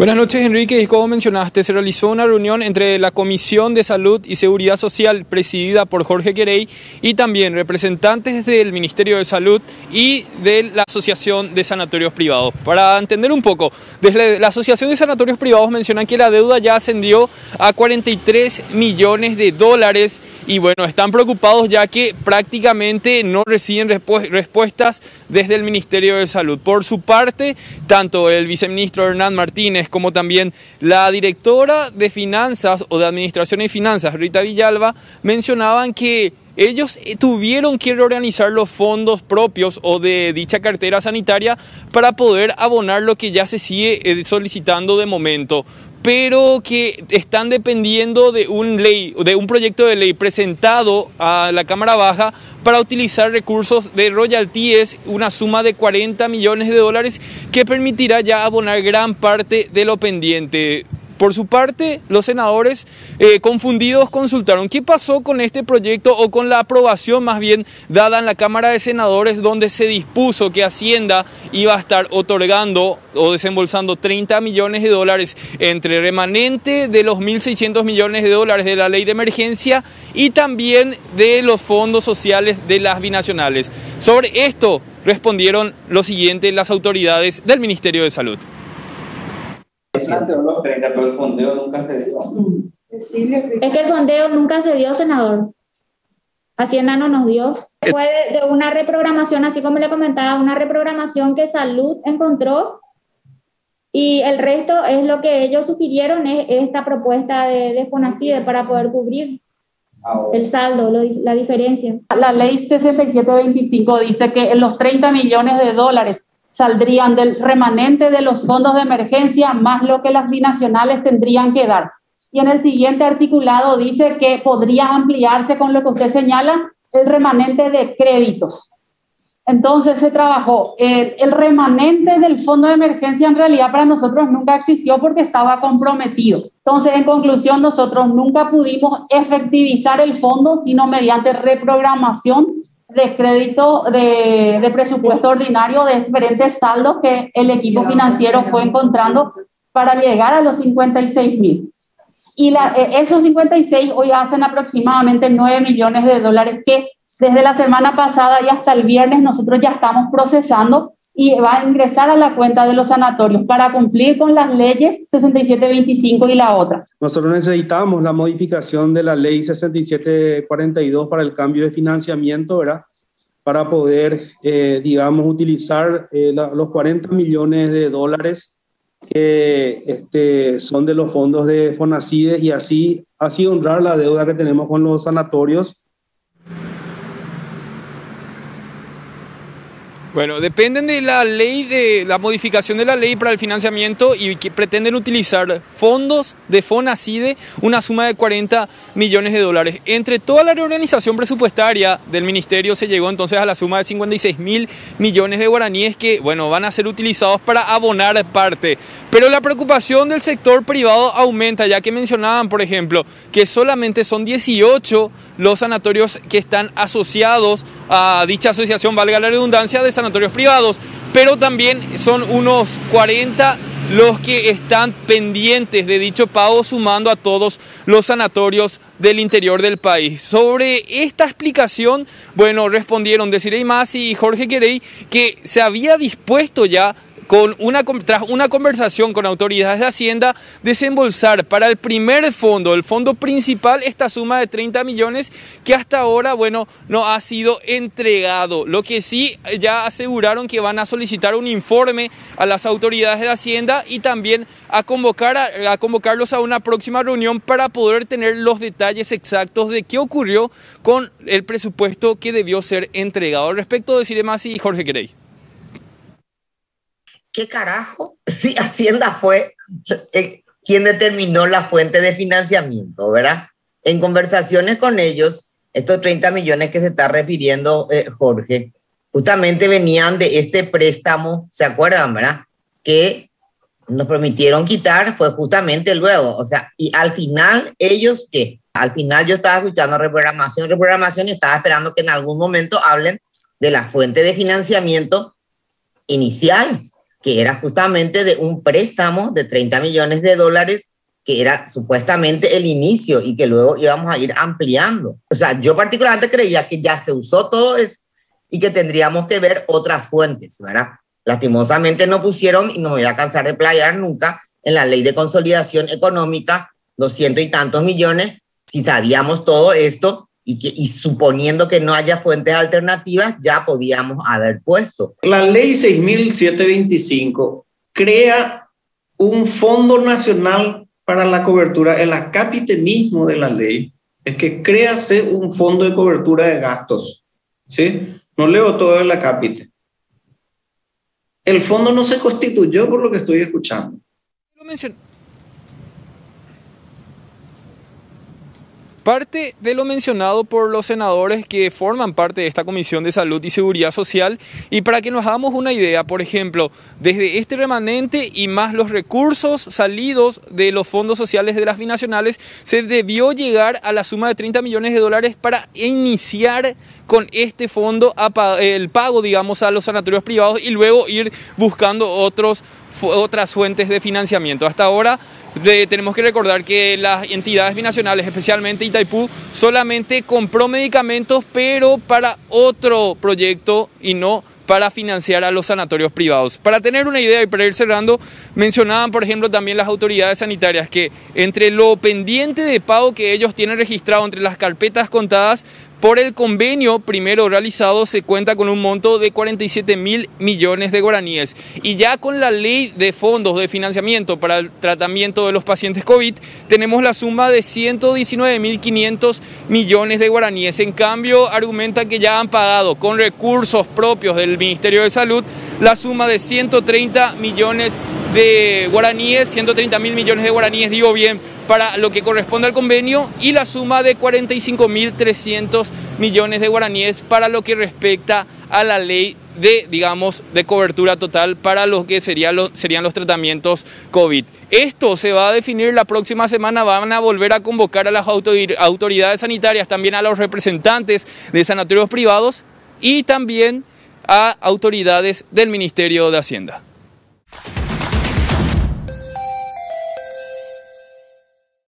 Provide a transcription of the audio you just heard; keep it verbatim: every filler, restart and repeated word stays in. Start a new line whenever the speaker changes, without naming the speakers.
Buenas noches, Enrique. Y como mencionaste, se realizó una reunión entre la Comisión de Salud y Seguridad Social presidida por Jorge Querey y también representantes del Ministerio de Salud y de la Asociación de Sanatorios Privados. Para entender un poco, desde la Asociación de Sanatorios Privados mencionan que la deuda ya ascendió a cuarenta y tres millones de dólares y bueno, están preocupados ya que prácticamente no reciben respu- respuestas desde el Ministerio de Salud. Por su parte, tanto el viceministro Hernán Martínez como también la directora de Finanzas o de Administración y Finanzas, Rita Villalba, mencionaban que ellos tuvieron que reorganizar los fondos propios o de dicha cartera sanitaria para poder abonar lo que ya se sigue solicitando de momento, pero que están dependiendo de un ley, de un proyecto de ley presentado a la Cámara Baja para utilizar recursos de royalties, una suma de cuarenta millones de dólares que permitirá ya abonar gran parte de lo pendiente. Por su parte, los senadores eh, confundidos consultaron qué pasó con este proyecto o con la aprobación más bien dada en la Cámara de Senadores, donde se dispuso que Hacienda iba a estar otorgando o desembolsando treinta millones de dólares entre remanente de los mil seiscientos millones de dólares de la ley de emergencia y también de los fondos sociales de las binacionales. Sobre esto respondieron lo siguiente las autoridades del Ministerio de Salud.
Es que el fondeo nunca se dio.
Es que el fondeo nunca se dio, senador. Hacienda no nos dio. Fue de, de una reprogramación, así como le comentaba, una reprogramación que Salud encontró y el resto es lo que ellos sugirieron, es esta propuesta de, de Fonacide para poder cubrir el saldo, lo, la diferencia.
La ley sesenta y siete veinticinco dice que los treinta millones de dólares saldrían del remanente de los fondos de emergencia más lo que las binacionales tendrían que dar. Y en el siguiente articulado dice que podría ampliarse con lo que usted señala, el remanente de créditos. Entonces se trabajó. El, el remanente del fondo de emergencia en realidad para nosotros nunca existió porque estaba comprometido. Entonces, en conclusión, nosotros nunca pudimos efectivizar el fondo, sino mediante reprogramación de crédito de, de presupuesto ordinario de diferentes saldos que el equipo financiero fue encontrando para llegar a los cincuenta y seis mil. Y la, esos cincuenta y seis hoy hacen aproximadamente nueve millones de dólares que desde la semana pasada y hasta el viernes nosotros ya estamos procesando y va a ingresar a la cuenta de los sanatorios para cumplir con las leyes sesenta y siete veinticinco y la otra.
Nosotros necesitamos la modificación de la ley sesenta y siete cuarenta y dos para el cambio de financiamiento, ¿verdad? Para poder, eh, digamos, utilizar eh, la, los cuarenta millones de dólares que este, son de los fondos de Fonacide y así, así honrar la deuda que tenemos con los sanatorios.
Bueno, dependen de la ley, de la modificación de la ley para el financiamiento y que pretenden utilizar fondos de Fonacide, una suma de cuarenta millones de dólares. Entre toda la reorganización presupuestaria del ministerio se llegó entonces a la suma de cincuenta y seis mil millones de guaraníes que, bueno, van a ser utilizados para abonar parte. Pero la preocupación del sector privado aumenta, ya que mencionaban, por ejemplo, que solamente son dieciocho los sanatorios que están asociados a dicha asociación, valga la redundancia, de sanatorios privados, pero también son unos cuarenta los que están pendientes de dicho pago, sumando a todos los sanatorios del interior del país. Sobre esta explicación, bueno, respondieron Desiree Masi y Jorge Querey que se había dispuesto ya con una, tras una conversación con autoridades de Hacienda, desembolsar para el primer fondo, el fondo principal, esta suma de treinta millones que hasta ahora, bueno, no ha sido entregado. Lo que sí ya aseguraron que van a solicitar un informe a las autoridades de Hacienda y también a, convocar a, a convocarlos a una próxima reunión para poder tener los detalles exactos de qué ocurrió con el presupuesto que debió ser entregado. Al respecto, Desiree Masi y Jorge Querey.
¿Qué carajo? Sí, Hacienda fue eh, quien determinó la fuente de financiamiento, ¿verdad? En conversaciones con ellos, estos treinta millones que se está refiriendo eh, Jorge, justamente venían de este préstamo, ¿se acuerdan, verdad? Que nos permitieron quitar, fue justamente luego, o sea, y al final, ¿ellos qué? Al final yo estaba escuchando reprogramación, reprogramación y estaba esperando que en algún momento hablen de la fuente de financiamiento inicial. que era justamente de un préstamo de treinta millones de dólares, que era supuestamente el inicio y que luego íbamos a ir ampliando. O sea, yo particularmente creía que ya se usó todo eso y que tendríamos que ver otras fuentes, ¿verdad? Lastimosamente no pusieron, y no me voy a cansar de playar nunca, en la ley de consolidación económica, doscientos y tantos millones. Si sabíamos todo esto y, que, y suponiendo que no haya fuentes alternativas, ya podíamos haber puesto.
La ley seis mil setecientos veinticinco crea un fondo nacional para la cobertura. El acápite mismo de la ley es que créase un fondo de cobertura de gastos, ¿sí? No leo todo el acápite. El fondo no se constituyó, por lo que estoy escuchando.
Lo mencioné. Parte de lo mencionado por los senadores que forman parte de esta Comisión de Salud y Seguridad Social, y para que nos hagamos una idea, por ejemplo, desde este remanente y más los recursos salidos de los fondos sociales de las binacionales, se debió llegar a la suma de treinta millones de dólares para iniciar con este fondo el pago, digamos, a los sanatorios privados y luego ir buscando otros, otras fuentes de financiamiento. Hasta ahora De, tenemos que recordar que las entidades binacionales, especialmente Itaipú, solamente compró medicamentos, pero para otro proyecto y no para financiar a los sanatorios privados. Para tener una idea y para ir cerrando, mencionaban, por ejemplo, también las autoridades sanitarias que entre lo pendiente de pago que ellos tienen registrado entre las carpetas contadas, por el convenio primero realizado se cuenta con un monto de cuarenta y siete mil millones de guaraníes. Y ya con la ley de fondos de financiamiento para el tratamiento de los pacientes COVID, tenemos la suma de ciento diecinueve mil quinientos millones de guaraníes. En cambio, argumentan que ya han pagado con recursos propios del Ministerio de Salud la suma de ciento treinta millones de guaraníes, ciento treinta mil millones de guaraníes, digo bien, para lo que corresponde al convenio, y la suma de cuarenta y cinco mil trescientos millones de guaraníes para lo que respecta a la ley de, digamos, de cobertura total para lo que sería lo, serían los tratamientos COVID. Esto se va a definir la próxima semana, van a volver a convocar a las autoridades sanitarias, también a los representantes de sanatorios privados y también a autoridades del Ministerio de Hacienda.